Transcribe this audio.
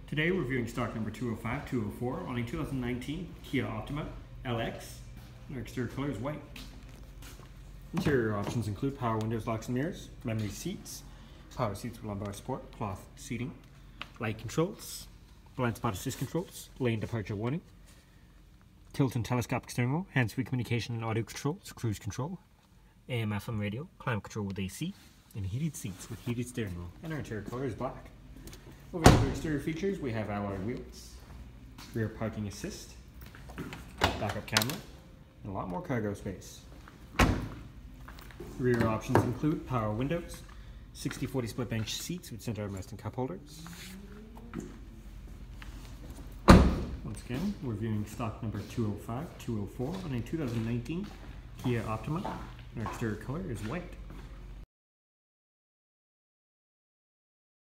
Today we're reviewing stock number 205, 204 on a 2019 Kia Optima LX. Our exterior color is white. Interior options include power windows, locks and mirrors, memory seats, power seats with lumbar support, cloth seating, light controls, blind spot assist controls, lane departure warning, tilt and telescopic steering wheel, hands-free communication and audio controls, cruise control, AM/FM radio, climate control with AC, and heated seats with heated steering wheel. And our interior color is black. Over to the exterior features, we have alloy wheels, rear parking assist, backup camera, and a lot more cargo space. Rear options include power windows, 60/40 split bench seats with center armrest and cup holders. Once again, we're viewing stock number 205, 204 on a 2019 Kia Optima. Our exterior color is white.